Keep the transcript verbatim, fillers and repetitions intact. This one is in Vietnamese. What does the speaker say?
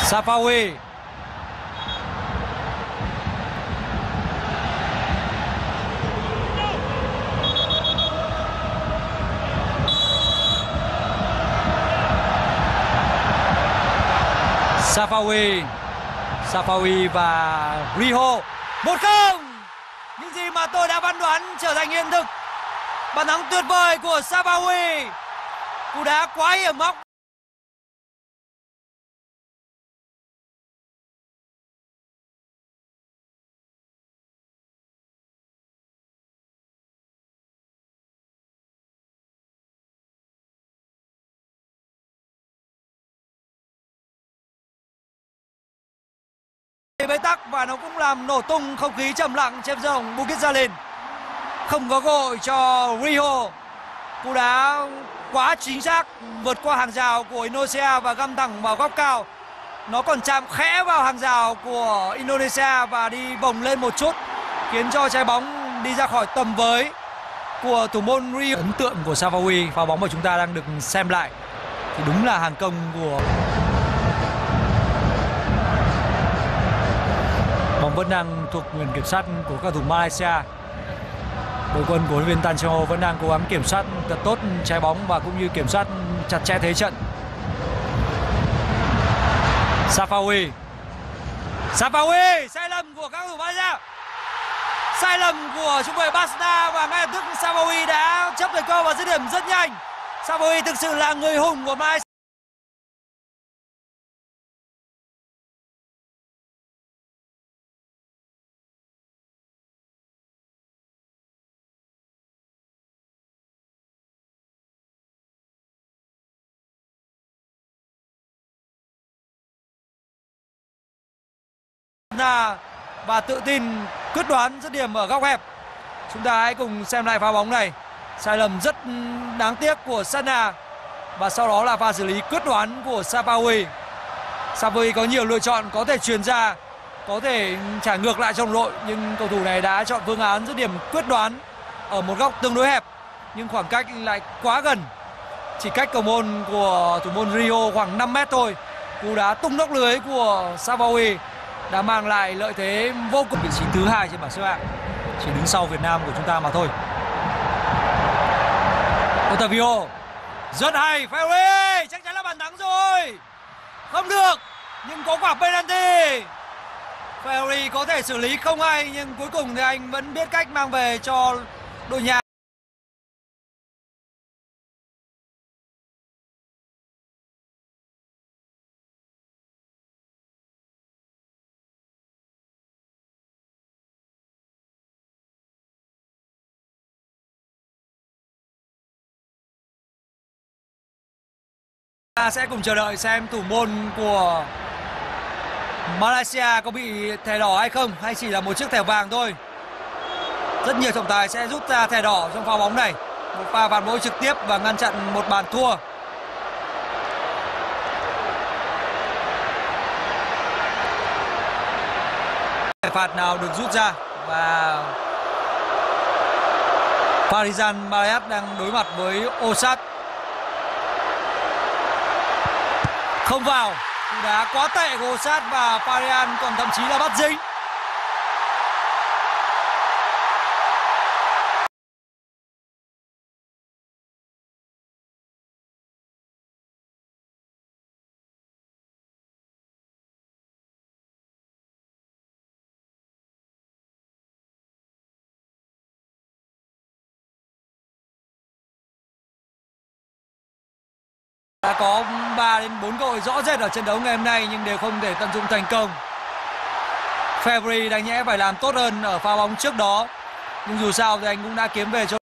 Safawi. Safawi. Safawi và Riho. Một không. Những gì mà tôi đã phán đoán trở thành hiện thực. Bàn thắng tuyệt vời của Safawi. Cú đá quá hiểm hóc. Bế tắc và nó cũng làm nổ tung không khí trầm lặng trên sân vận động Bukit Jalil. Không có cơ hội cho Riho. Cú đá quá chính xác, vượt qua hàng rào của Indonesia và găm thẳng vào góc cao. Nó còn chạm khẽ vào hàng rào của Indonesia và đi vòng lên một chút, khiến cho trái bóng đi ra khỏi tầm với của thủ môn Riho. Ấn tượng của Safawi, pha bóng mà chúng ta đang được xem lại thì đúng là hàng công của... Bóng vẫn đang thuộc quyền kiểm soát của các thủ Malaysia. Đội quân của huấn luyện viên Tan Cheng Ho vẫn đang cố gắng kiểm soát thật tốt trái bóng và cũng như kiểm soát chặt chẽ thế trận. Safawi. Safawi, sai lầm của các thủ Malaysia. Sai lầm của trung vệ Basna và ngay lập tức Safawi đã chấp thời cơ và dứt điểm rất nhanh. Safawi thực sự là người hùng của Malaysia. Và tự tin quyết đoán dứt điểm ở góc hẹp. Chúng ta hãy cùng xem lại pha bóng này. Sai lầm rất đáng tiếc của Sana và sau đó là pha xử lý quyết đoán của Safawi. Safawi có nhiều lựa chọn, có thể chuyền ra, có thể trả ngược lại trong đội, nhưng cầu thủ này đã chọn phương án dứt điểm quyết đoán ở một góc tương đối hẹp nhưng khoảng cách lại quá gần, chỉ cách cầu môn của thủ môn Riho khoảng năm mét thôi. Cú đá tung nóc lưới của Safawi đã mang lại lợi thế vô cùng. Vị trí thứ hai trên bảng xếp hạng, chỉ đứng sau Việt Nam của chúng ta mà thôi. Otavio rất hay. Ferry chắc chắn là bàn thắng rồi. Không được, nhưng có quả penalty. Ferry có thể xử lý không hay, nhưng cuối cùng thì anh vẫn biết cách mang về cho đội nhà. Ta sẽ cùng chờ đợi xem thủ môn của Malaysia có bị thẻ đỏ hay không, hay chỉ là một chiếc thẻ vàng thôi. Rất nhiều trọng tài sẽ rút ra thẻ đỏ trong pha bóng này. Một pha phạt lỗi trực tiếp và ngăn chặn một bàn thua. Thẻ phạt nào được rút ra và Farizan Malayat đang đối mặt với Osat. Không vào. Cú đá quá tệ của Osat và Parian còn thậm chí là bắt dính. Đã có ba đến bốn cơ hội rõ rệt ở trận đấu ngày hôm nay nhưng đều không thể tận dụng thành công. Ferry đáng nhẽ phải làm tốt hơn ở pha bóng trước đó, nhưng dù sao thì anh cũng đã kiếm về cho